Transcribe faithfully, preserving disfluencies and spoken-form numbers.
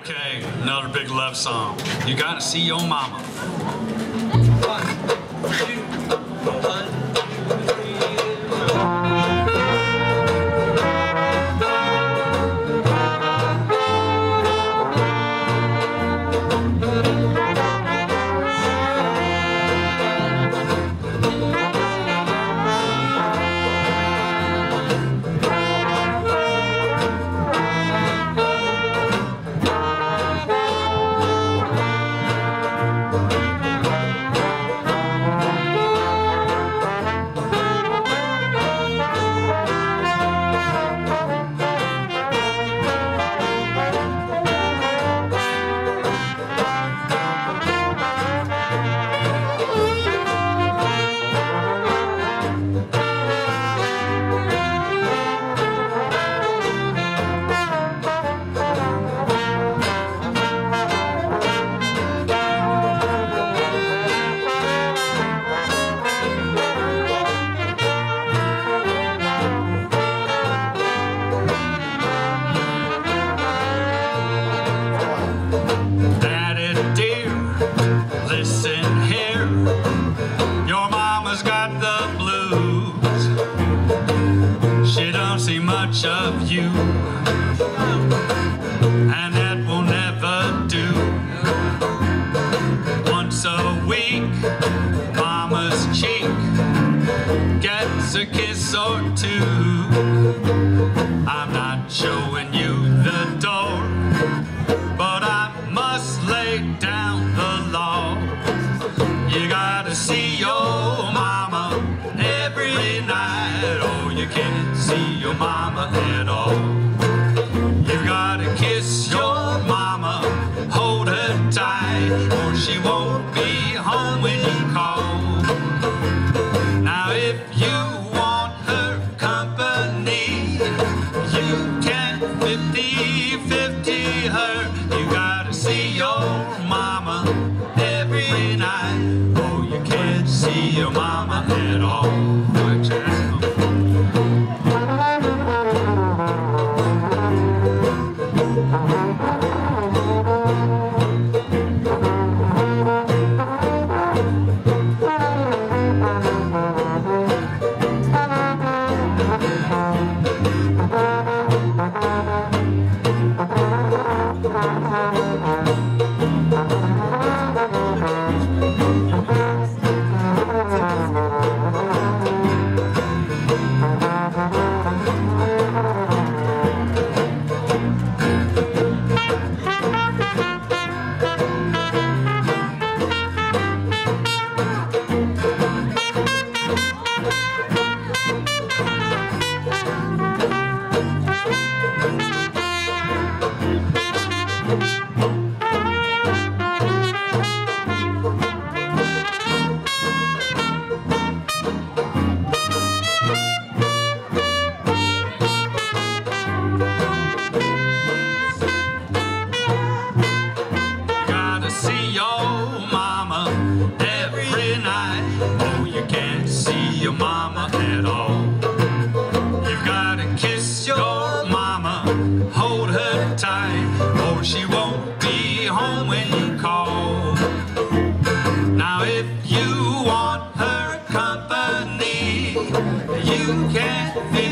Okay, another big love song. You gotta see your mama. One, two, one, two, three, see much of you, and that will never do. Once a week, mama's cheek gets a kiss or two. I'm not showing you the door, but I must lay down the law. You gotta see your mama every night, or you can't see your mama at all. You gotta kiss your mama, hold her tight, or she won't be home when you call. Now if you want her company, you can fifty fifty her. You gotta see your mama every night, or you can't see your mama at all. Your mama at all. You've got to kiss your mama, hold her tight, or she won't be home when you call. Now if you want her company, you can't